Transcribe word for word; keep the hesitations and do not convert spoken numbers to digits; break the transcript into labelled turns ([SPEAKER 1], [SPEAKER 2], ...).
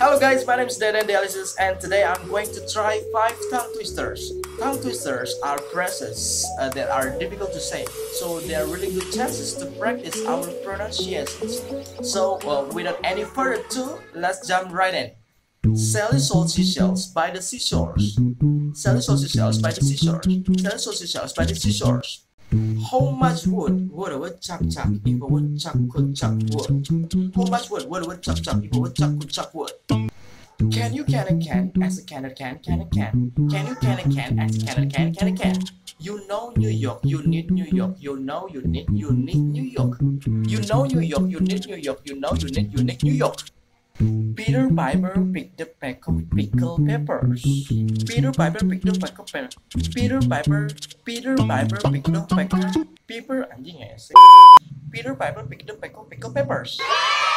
[SPEAKER 1] Hello guys, my name is Dedan Dialysis and today I'm going to try five tongue twisters. Tongue twisters are phrases uh, that are difficult to say, so they are really good chances to practice our pronunciations. So uh, without any further ado, let's jump right in. Sally sold seashells by the seashores. Sally sold seashells by the seashores. Sally sold seashells by the seashores. How much wood would a woodchuck chuck if a woodchuck could chuck wood? How much wood would a woodchuck chuck if a woodchuck could chuck wood? Can you can a can as a can a can can a can? Can you can a can as a can a can can a can? You know New York, you need New York. You know you need you need New York. You know New York, you need New York. You know you need you need New York. Peter Piper picked the peck of pickled peppers. Peter Piper picked the peck of peppers. Peter Piper, Peter Piper picked the peck of Peter anjing ya sih. Peter Piper picked the peck of pickled peppers.